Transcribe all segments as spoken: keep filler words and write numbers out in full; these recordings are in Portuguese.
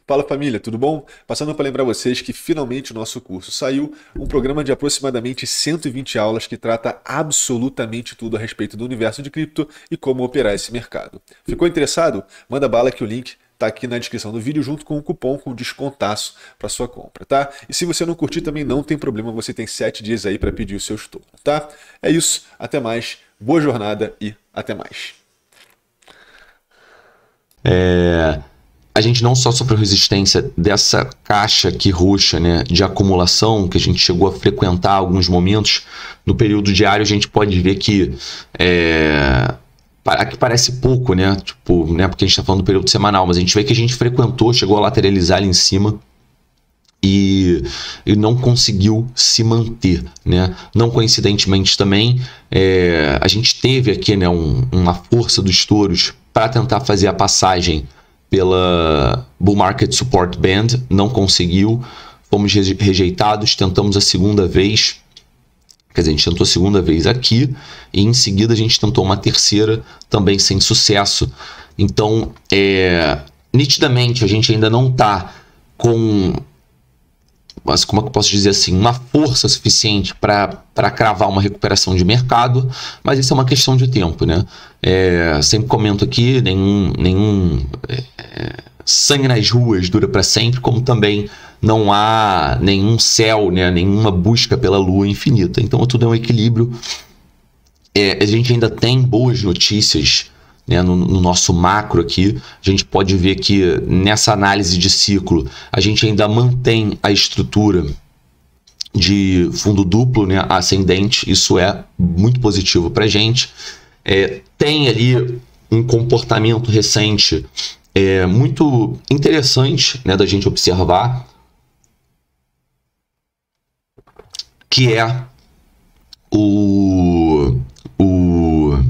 Fala família, tudo bom? Passando para lembrar vocês que finalmente o nosso curso saiu, um programa de aproximadamente cento e vinte aulas que trata absolutamente tudo a respeito do universo de cripto e como operar esse mercado. Ficou interessado? Manda bala que o link tá aqui na descrição do vídeo junto com o cupom com descontaço para sua compra, tá? E se você não curtir também não tem problema, você tem sete dias aí para pedir o seu estorno, tá? É isso, até mais, boa jornada e até mais. É... A gente não só sofreu resistência dessa caixa aqui roxa, né, de acumulação, que a gente chegou a frequentar alguns momentos. No período diário a gente pode ver que é, aqui parece pouco, né, tipo, né, porque a gente está falando do período semanal, mas a gente vê que a gente frequentou, chegou a lateralizar ali em cima e, e não conseguiu se manter, né. Não coincidentemente também, é, a gente teve aqui, né, um, uma força dos touros para tentar fazer a passagem pela Bull Market Support Band, não conseguiu, fomos rejeitados, tentamos a segunda vez, quer dizer, a gente tentou a segunda vez aqui, e em seguida a gente tentou uma terceira, também sem sucesso. Então, é, nitidamente, a gente ainda não está com, mas como é que eu posso dizer assim, uma força suficiente para cravar uma recuperação de mercado, mas isso é uma questão de tempo, né? É, sempre comento aqui, nenhum, nenhum é, sangue nas ruas dura para sempre, como também não há nenhum céu, né? Nenhuma busca pela lua infinita. Então tudo é um equilíbrio. É, a gente ainda tem boas notícias, né, no, no nosso macro aqui. A gente pode ver que nessa análise de ciclo a gente ainda mantém a estrutura de fundo duplo, né, ascendente. Isso é muito positivo para a gente. É, tem ali um comportamento recente é, muito interessante, né, da gente observar, que é o, o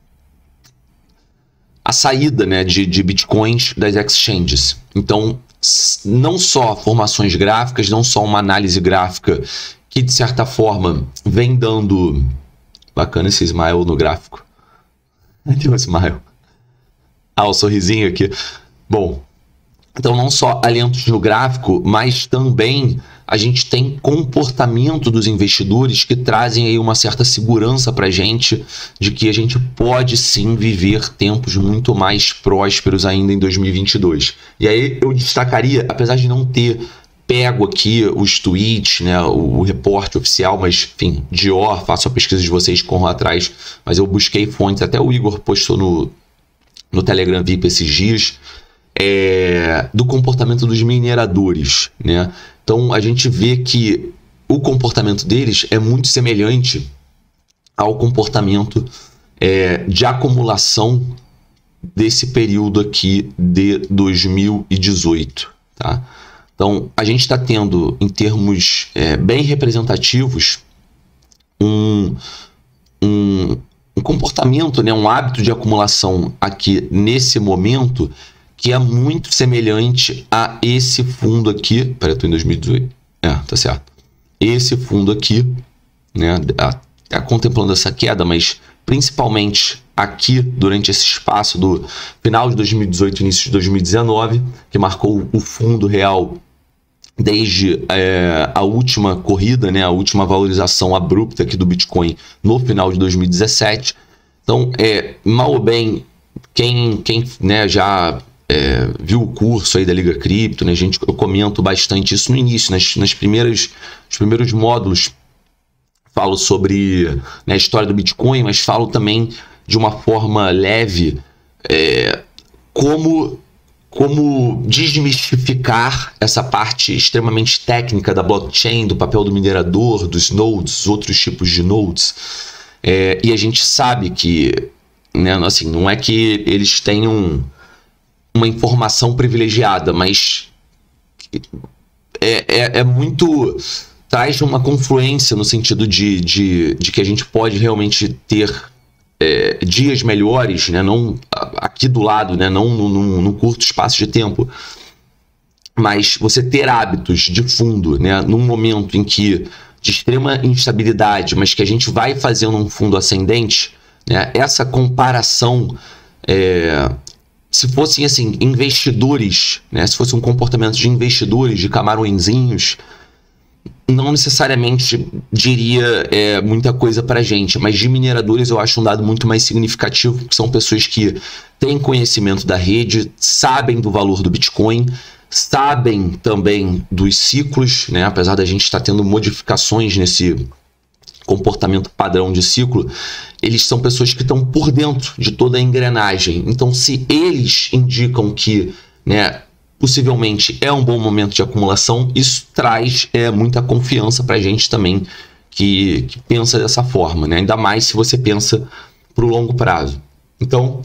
a saída, né, de, de bitcoins das exchanges. Então, não só formações gráficas, não só uma análise gráfica que, de certa forma, vem dando... Bacana esse smile no gráfico. Tem um smile. Ah, o sorrisinho aqui. Bom, então não só alentos no gráfico, mas também a gente tem comportamento dos investidores que trazem aí uma certa segurança para a gente de que a gente pode sim viver tempos muito mais prósperos ainda em dois mil e vinte e dois. E aí eu destacaria, apesar de não ter pego aqui os tweets, né, o, o reporte oficial, mas enfim, Dior, faço a pesquisa de vocês, corram atrás, mas eu busquei fontes, até o Igor postou no, no Telegram V I P esses dias, é, do comportamento dos mineradores, né? Então a gente vê que o comportamento deles é muito semelhante ao comportamento é, de acumulação desse período aqui de dois mil e dezoito, tá? Então a gente está tendo, em termos é, bem representativos, um, um, um comportamento, né, um hábito de acumulação aqui nesse momento que é muito semelhante a esse fundo aqui. Peraí, eu tô em dois mil e dezoito. É, tá certo. Esse fundo aqui, né, tá contemplando essa queda, mas principalmente aqui durante esse espaço do final de dois mil e dezoito, início de dois mil e dezenove, que marcou o fundo real desde é, a última corrida, né, a última valorização abrupta aqui do Bitcoin no final de dois mil e dezessete. Então, é, mal ou bem, quem, quem né, já é, viu o curso aí da Liga Cripto, né, gente, eu comento bastante isso no início, nas, nas primeiras, nos primeiros módulos, falo sobre, né, a história do Bitcoin, mas falo também de uma forma leve é, como... como desmistificar essa parte extremamente técnica da blockchain, do papel do minerador, dos nodes, outros tipos de nodes. É, e a gente sabe que, né, assim, não é que eles tenham uma informação privilegiada, mas é, é, é muito... traz uma confluência no sentido de, de, de que a gente pode realmente ter É, dias melhores, né, não aqui do lado, né, não num curto espaço de tempo, mas você ter hábitos de fundo, né, num momento em que de extrema instabilidade, mas que a gente vai fazendo um fundo ascendente, né, essa comparação é, se fossem assim, investidores, né? Se fosse um comportamento de investidores, de camarõezinhos, não necessariamente diria é, muita coisa para a gente, mas de mineradores eu acho um dado muito mais significativo, porque são pessoas que têm conhecimento da rede, sabem do valor do Bitcoin, sabem também dos ciclos, né? Apesar da gente estar tendo modificações nesse comportamento padrão de ciclo, eles são pessoas que estão por dentro de toda a engrenagem. Então, se eles indicam que, né, possivelmente é um bom momento de acumulação, isso traz é, muita confiança para a gente também que, que pensa dessa forma, né? Ainda mais se você pensa para o longo prazo. Então,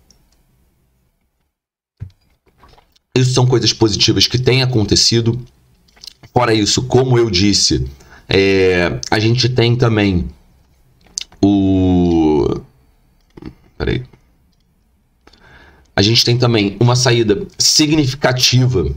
isso são coisas positivas que têm acontecido. Fora isso, como eu disse, é, a gente tem também o... Peraí. A gente tem também uma saída significativa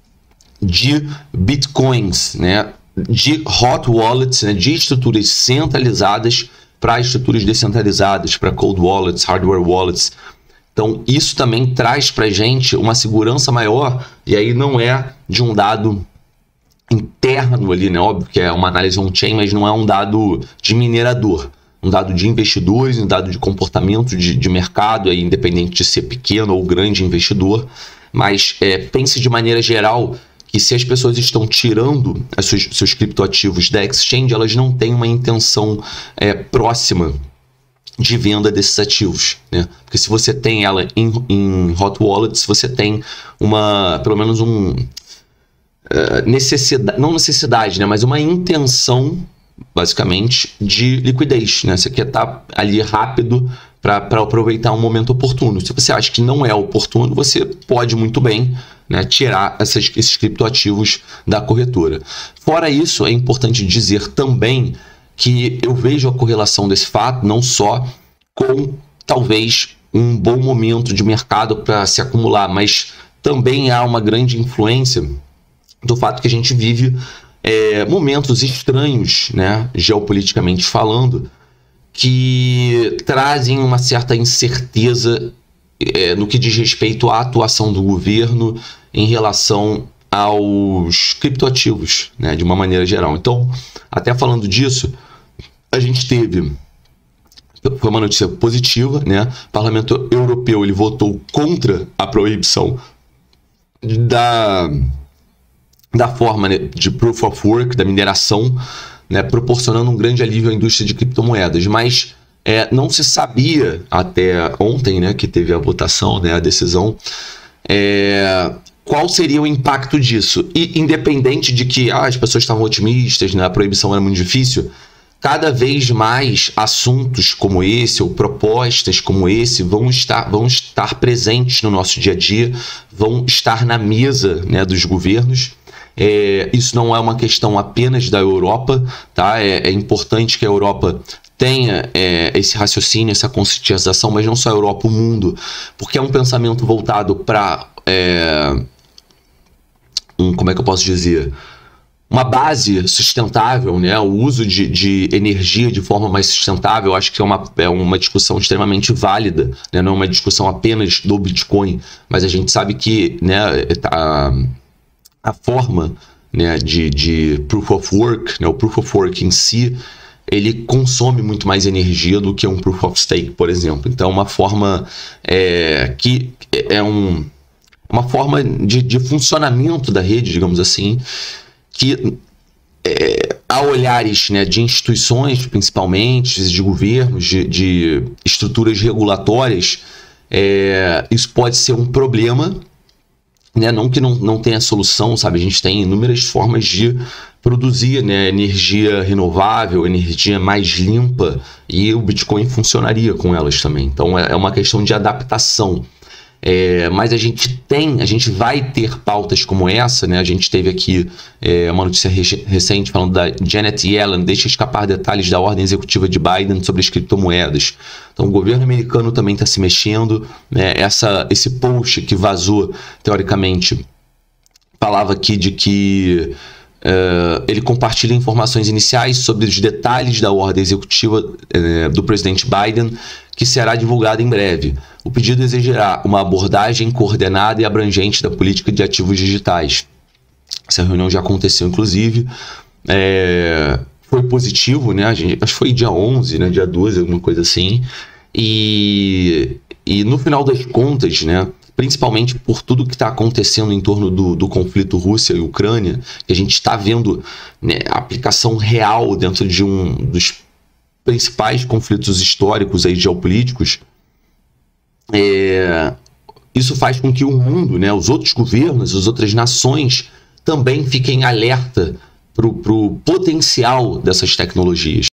de bitcoins, né, de hot wallets, né, de estruturas centralizadas para estruturas descentralizadas, para cold wallets, hardware wallets. Então, isso também traz para a gente uma segurança maior, e aí não é de um dado interno ali, né? Óbvio que é uma análise on-chain, mas não é um dado de minerador. Um dado de investidores, um dado de comportamento de, de mercado, aí, independente de ser pequeno ou grande investidor. Mas é, pense de maneira geral que se as pessoas estão tirando os seus, seus criptoativos da exchange, elas não têm uma intenção é, próxima de venda desses ativos, né? Porque se você tem ela em, em hot wallets, você tem uma, pelo menos um uh, necessidade, não necessidade, né? Mas uma intenção, basicamente, de liquidez, né? Você quer estar ali rápido para aproveitar um momento oportuno. Se você acha que não é oportuno, você pode muito bem, né, tirar essas, esses criptoativos da corretora. Fora isso, é importante dizer também que eu vejo a correlação desse fato não só com, talvez, um bom momento de mercado para se acumular, mas também há uma grande influência do fato que a gente vive é, momentos estranhos, né, geopoliticamente falando, que trazem uma certa incerteza é, no que diz respeito à atuação do governo em relação aos criptoativos, né, de uma maneira geral. Então, até falando disso, a gente teve, foi uma notícia positiva, né? O Parlamento Europeu ele votou contra a proibição da, da forma, né, de Proof of Work, da mineração, né, proporcionando um grande alívio à indústria de criptomoedas. Mas é, não se sabia até ontem, né, que teve a votação, né, a decisão, é, qual seria o impacto disso. E independente de que ah, as pessoas estavam otimistas, né, a proibição era muito difícil, cada vez mais assuntos como esse ou propostas como esse vão estar, vão estar presentes no nosso dia a dia, vão estar na mesa, né, dos governos. É, isso não é uma questão apenas da Europa, tá? É, é importante que a Europa tenha é, esse raciocínio, essa conscientização, mas não só a Europa, o mundo, porque é um pensamento voltado para é, um, como é que eu posso dizer? Uma base sustentável, né? O uso de, de energia de forma mais sustentável, eu acho que é uma, é uma discussão extremamente válida, né? Não é uma discussão apenas do Bitcoin, mas a gente sabe que, né, a, a forma, né, de, de Proof of Work, né, o Proof of Work em si, ele consome muito mais energia do que um Proof of Stake, por exemplo. Então, uma forma é, que é um, uma forma de, de funcionamento da rede, digamos assim, que é, há olhares, né, de instituições, principalmente, de governos, de, de estruturas regulatórias, é, isso pode ser um problema, né, não que não, não tenha solução, sabe? A gente tem inúmeras formas de produzir, né, energia renovável, energia mais limpa, e o Bitcoin funcionaria com elas também. Então é, é uma questão de adaptação. É, mas a gente tem, a gente vai ter pautas como essa, né? A gente teve aqui é, uma notícia recente falando da Janet Yellen, deixa escapar detalhes da ordem executiva de Biden sobre as criptomoedas. Então o governo americano também está se mexendo, né? Essa, esse post que vazou, teoricamente, falava aqui de que Uh, ele compartilha informações iniciais sobre os detalhes da ordem executiva uh, do presidente Biden, que será divulgada em breve. O pedido exigirá uma abordagem coordenada e abrangente da política de ativos digitais. Essa reunião já aconteceu, inclusive. É, foi positivo, né? A gente, acho que foi dia onze, né? Dia doze, alguma coisa assim. E, e no final das contas, né? Principalmente por tudo que está acontecendo em torno do, do conflito Rússia e Ucrânia, que a gente está vendo, né, a aplicação real dentro de um dos principais conflitos históricos aí, geopolíticos, é, isso faz com que o mundo, né, os outros governos, as outras nações também fiquem alerta para o potencial dessas tecnologias.